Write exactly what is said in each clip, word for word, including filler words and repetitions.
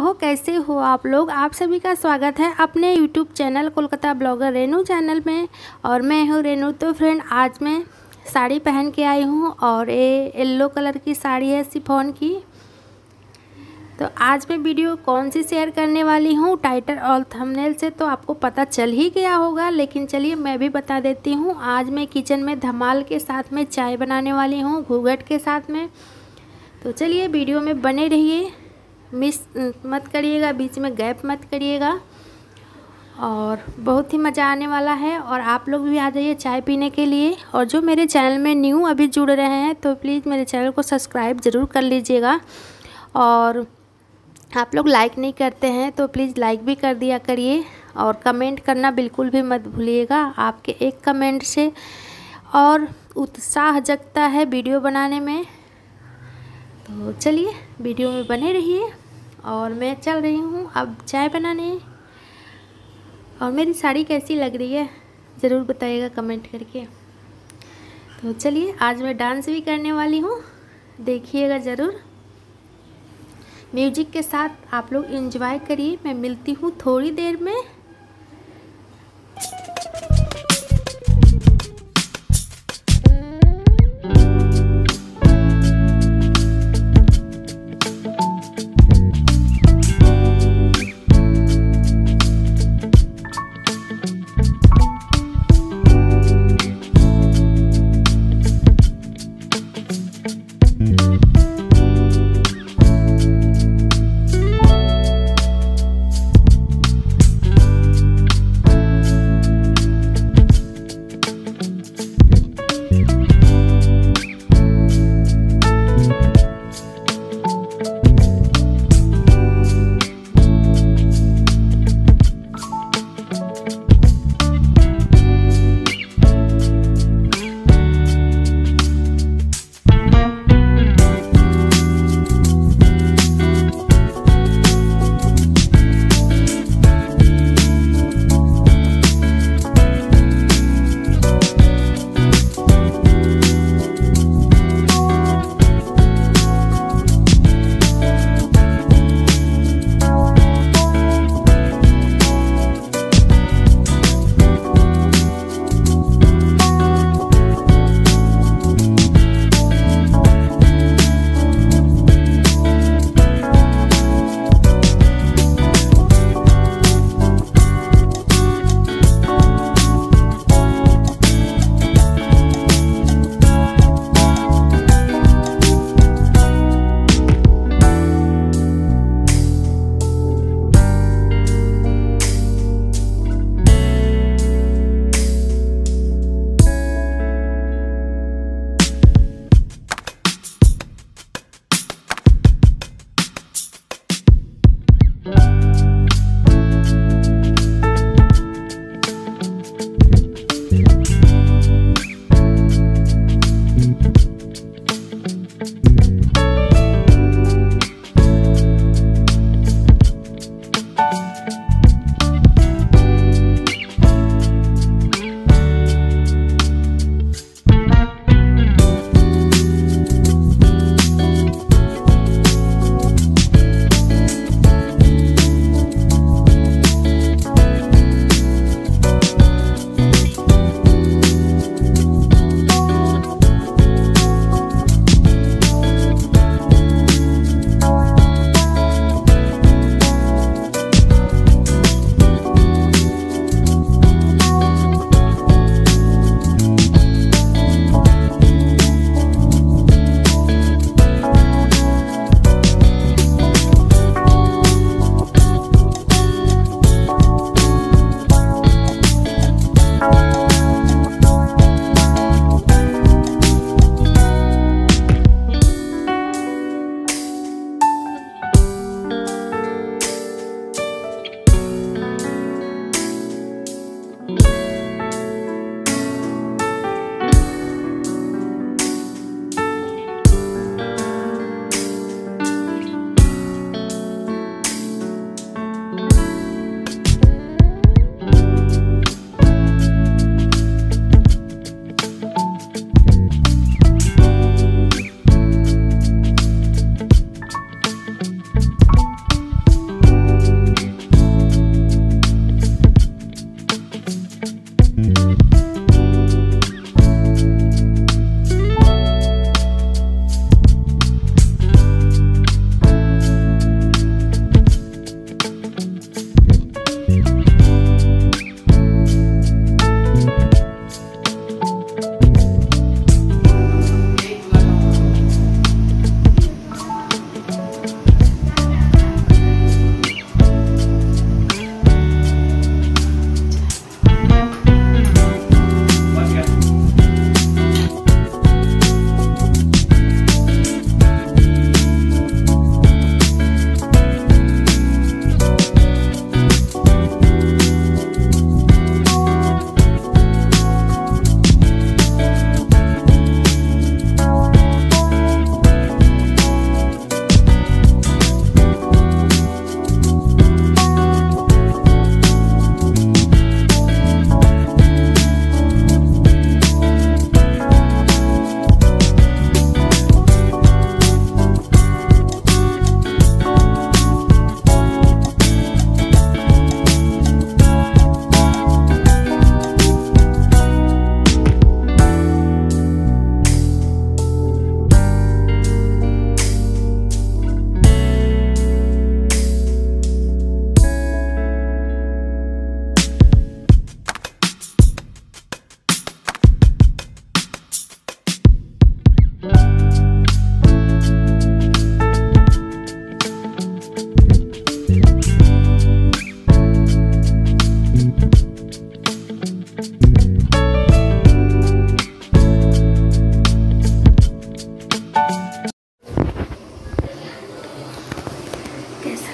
हो, कैसे हो आप लोग। आप सभी का स्वागत है अपने YouTube channel Kolkata blogger Renu channel में। और मैं हूँ रेनू। तो फ्रेंड, आज मैं साड़ी पहन के आई हूँ और ये येलो कलर की साड़ी है शिफॉन की। तो आज मैं वीडियो कौन सी शेयर करने वाली हूँ, टाइटल और थंबनेल से तो आपको पता चल ही गया होगा, लेकिन चलिए मैं भी बता देती हूँ। आज मैं किचन में धमाल के साथ में चाय बनाने वाली हूँ, घूंघट के साथ में। तो चलिए वीडियो में बने रहिए, मिस मत करिएगा, बीच में गैप मत करिएगा और बहुत ही मज़ा आने वाला है। और आप लोग भी आ जाइए चाय पीने के लिए। और जो मेरे चैनल में न्यू अभी जुड़ रहे हैं तो प्लीज़ मेरे चैनल को सब्सक्राइब ज़रूर कर लीजिएगा। और आप लोग लाइक नहीं करते हैं तो प्लीज़ लाइक भी कर दिया करिए और कमेंट करना बिल्कुल भी मत भूलिएगा। आपके एक कमेंट से और उत्साह जगता है वीडियो बनाने में। तो चलिए वीडियो में बने रहिए और मैं चल रही हूँ अब चाय बनाने। और मेरी साड़ी कैसी लग रही है ज़रूर बताइएगा कमेंट करके। तो चलिए आज मैं डांस भी करने वाली हूँ, देखिएगा ज़रूर। म्यूजिक के साथ आप लोग एंजॉय करिए। मैं मिलती हूँ थोड़ी देर में।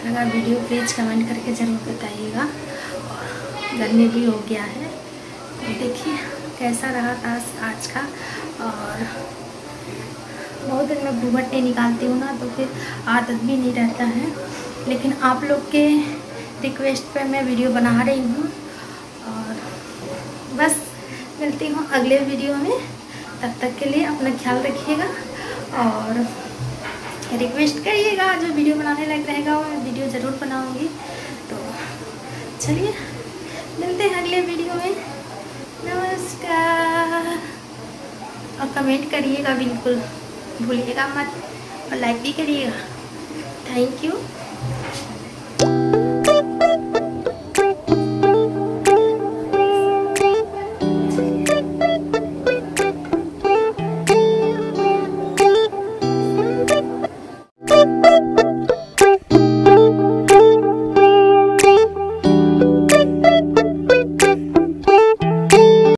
लगा वीडियो प्लीज़ कमेंट करके ज़रूर बताइएगा। और गर्मी भी हो गया है तो देखिए कैसा रहा टास्क आज का। और बहुत दिन में घूंघट नहीं निकालती हूँ ना, तो फिर आदत भी नहीं रहता है, लेकिन आप लोग के रिक्वेस्ट पे मैं वीडियो बना रही हूँ। और बस मिलती हूँ अगले वीडियो में, तब तक के लिए अपना ख्याल रखिएगा और रिक्वेस्ट करिएगा। जो वीडियो बनाने लायक रहेगा वो मैं वीडियो ज़रूर बनाऊँगी। तो चलिए मिलते हैं अगले वीडियो में। नमस्कार। और कमेंट करिएगा, बिल्कुल भूलिएगा मत, और लाइक भी करिएगा। Thank you.